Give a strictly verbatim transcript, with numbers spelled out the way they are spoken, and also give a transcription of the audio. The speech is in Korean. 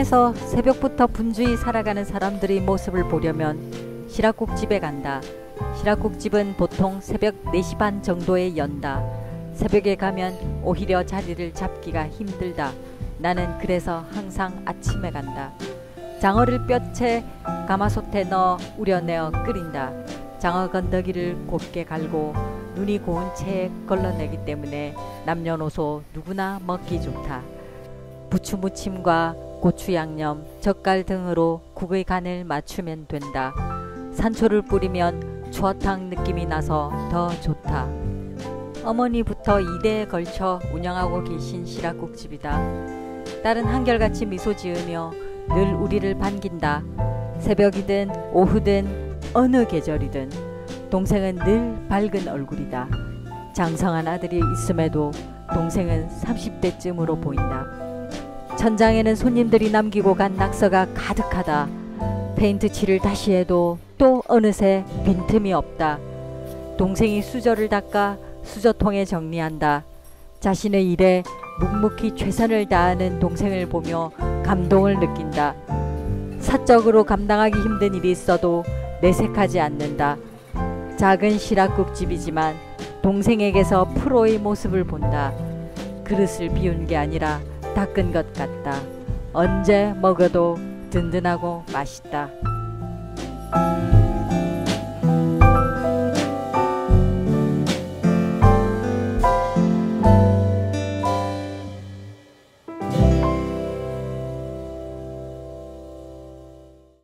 그래서 새벽부터 분주히 살아가는 사람들의 모습을 보려면 시락국집에 간다. 시락국집은 보통 새벽 네 시 반 정도에 연다. 새벽에 가면 오히려 자리를 잡기가 힘들다. 나는 그래서 항상 아침에 간다. 장어를 뼈채 가마솥에 넣어 우려내어 끓인다. 장어 건더기를 곱게 갈고 눈이 고운 채에 걸러내기 때문에 남녀노소 누구나 먹기 좋다. 부추 무침과 고추 양념, 젓갈 등으로 국의 간을 맞추면 된다. 산초를 뿌리면 추어탕 느낌이 나서 더 좋다. 어머니부터 이 대에 걸쳐 운영하고 계신 시락국집이다. 딸은 한결같이 미소 지으며 늘 우리를 반긴다. 새벽이든 오후든 어느 계절이든 동생은 늘 밝은 얼굴이다. 장성한 아들이 있음에도 동생은 삼십 대쯤으로 보인다. 천장에는 손님들이 남기고 간 낙서가 가득하다. 페인트 칠을 다시 해도 또 어느새 빈틈이 없다. 동생이 수저를 닦아 수저통에 정리한다. 자신의 일에 묵묵히 최선을 다하는 동생을 보며 감동을 느낀다. 사적으로 감당하기 힘든 일이 있어도 내색하지 않는다. 작은 시락국집이지만 동생에게서 프로의 모습을 본다. 그릇을 비운 게 아니라 닦은 것 같다. 언제 먹어도 든든하고 맛있다.